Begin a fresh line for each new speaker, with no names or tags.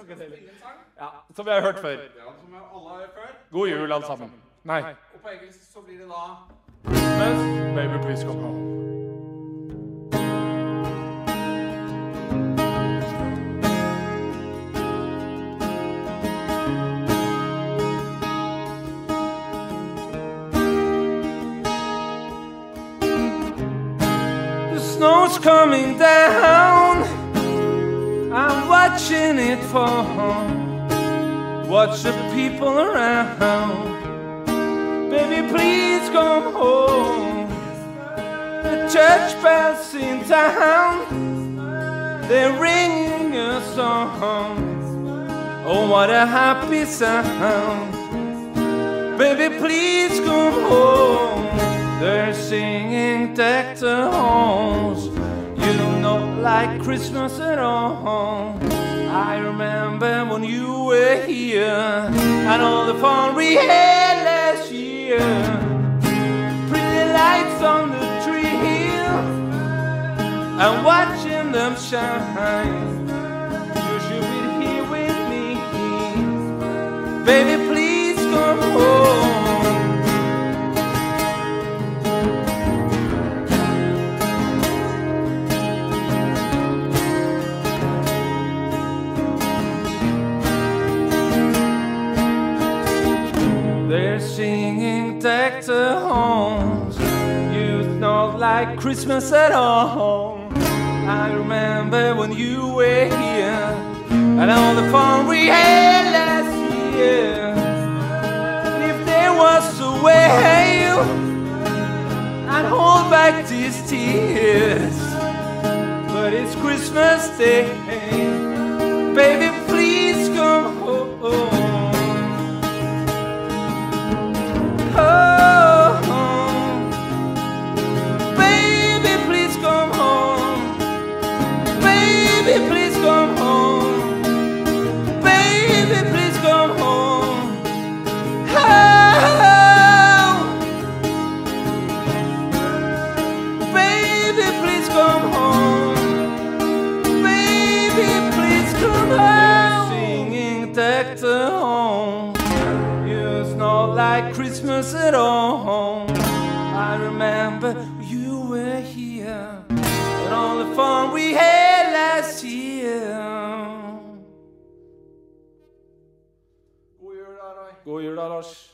ikke det heller. Ja, som vi har hørt før.
Ja, som alle har hørt før.
God jul, alle sammen. Nei.
Og på engelsk så blir det da...
Christmas, baby, please come home. The snow's coming down, I'm watching it fall. Watch the people around. Baby, please come home. The church bells in town, they're ringing a song. Oh, what a happy sound. Baby, please come home. They're singing deck the halls. You don't like Christmas at all. I remember when you were here and all the fun we had last year. Pretty lights on the tree and watching them shine. You should be here with me. Baby, please come home. They're singing deck the halls. You don't like Christmas at all. I remember when you were here and all the fun we had last year. And if there was a way, I'd hold back these tears. But it's Christmas Day. Baby, please come home. Baby, please come home. Baby, please come home. Oh. Baby, please come home. Baby, please come home. Singing deck the home. It's not like Christmas at all. I remember you were here and all the fun we had last year. God jul da, Roy. God jul da, Lars.